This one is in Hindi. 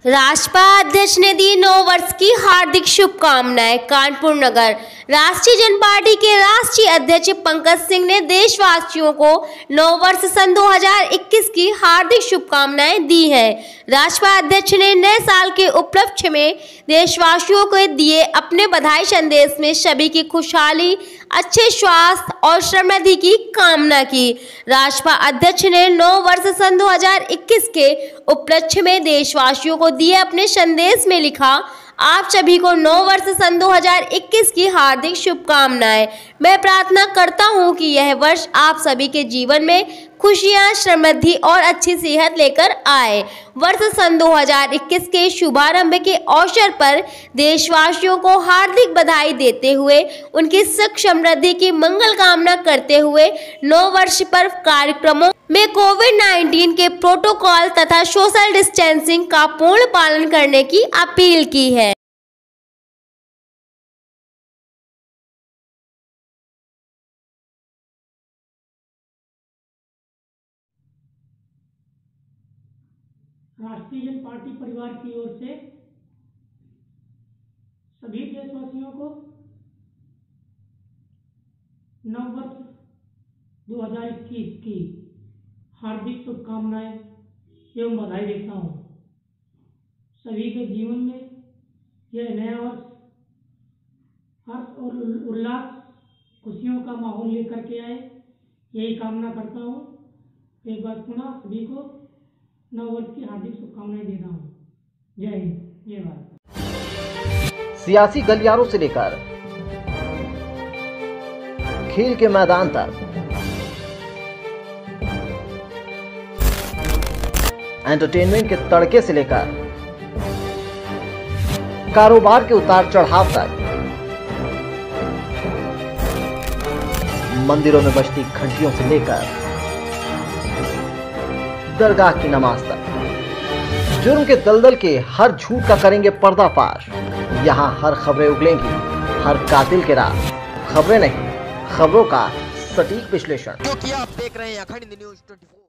राष्ट्रपा अध्यक्ष ने दी नव वर्ष की हार्दिक शुभकामनाएं। कानपुर नगर राष्ट्रीय जनपार्टी के राष्ट्रीय अध्यक्ष पंकज सिंह ने देशवासियों को नव वर्ष सन 2021 की हार्दिक शुभकामनाएं दी हैं। राष्ट्रपा अध्यक्ष ने नए साल के उपलक्ष्य में देशवासियों को दिए अपने बधाई संदेश में सभी की खुशहाली, अच्छे स्वास्थ्य और समृद्धि की कामना की। राष्ट्रपा अध्यक्ष ने नव वर्ष सन 2021 के उपलक्ष्य में देशवासियों को दिए अपने संदेश में लिखा, आप सभी को नव वर्ष सन 2021 की हार्दिक शुभकामनाएं। मैं प्रार्थना करता हूं कि यह वर्ष आप सभी के जीवन में खुशियां, समृद्धि और अच्छी सेहत लेकर आए। वर्ष सन 2021 के शुभारंभ के अवसर पर देशवासियों को हार्दिक बधाई देते हुए उनकी सुख समृद्धि की मंगल कामना करते हुए नव वर्ष पर्व कार्यक्रमों में कोविड-19 के प्रोटोकॉल तथा सोशल डिस्टेंसिंग का पूर्ण पालन करने की अपील की है। राष्ट्रीय जनपार्टी परिवार की ओर से सभी देशवासियों को नव वर्ष 2021 की हार्दिक शुभकामनाएं एवं बधाई देता हूं। सभी के जीवन में यह नया वर्ष हर्ष और उल्लास, खुशियों का माहौल लेकर के आए, यही कामना करता हूं। एक बार पुनः सभी को नव वर्ष की हार्दिक शुभकामनाएं देता हूँ। जय हिंद, जय भारत। सियासी गलियारों से लेकर खेल के मैदान तक, एंटरटेनमेंट के तड़के से लेकर कारोबार के उतार चढ़ाव तक, मंदिरों में बजती घंटियों से लेकर दरगाह की नमाज तक, जुर्म के दलदल के हर झूठ का करेंगे पर्दाफाश। यहाँ हर खबरें उगलेंगी, हर कातिल के राज। खबरें नहीं, खबरों का सटीक विश्लेषण। क्योंकि आप देख रहे हैं अखंड न्यूज़ 24।